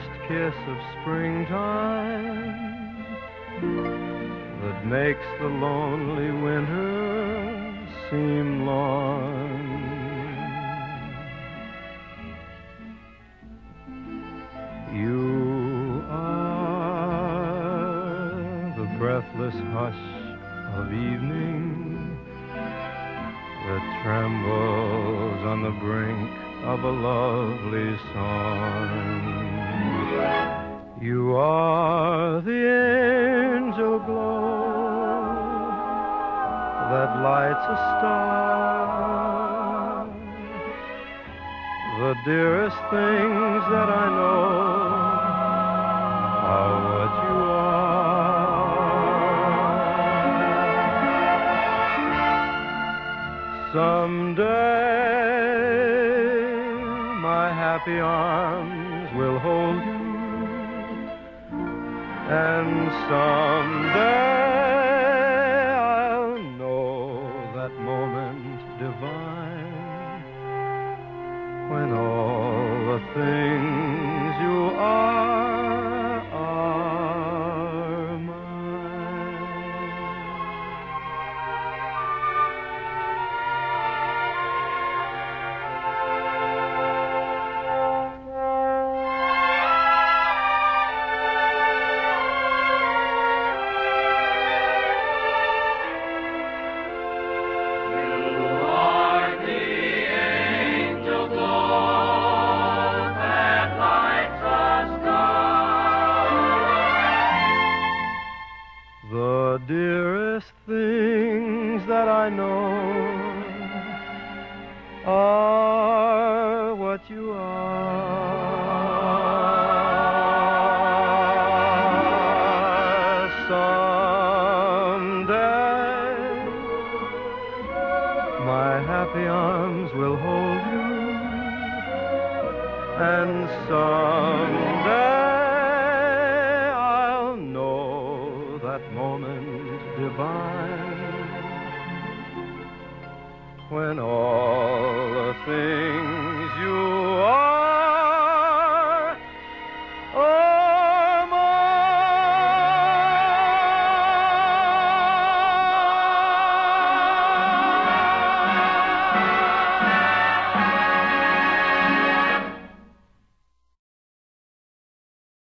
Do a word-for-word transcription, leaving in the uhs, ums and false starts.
first kiss of springtime that makes the lonely winter seem long. You are the breathless hush of evening that trembles on the brink of a lovely song. You are the angel glow that lights a star, the dearest things that I know are what you are. Someday my happy arms will hold you, and someday I'll know that moment divine when all the things you are are mine. The dearest things that I know are what you are. Someday my happy arms will hold you, and someday that moment divine when all the things you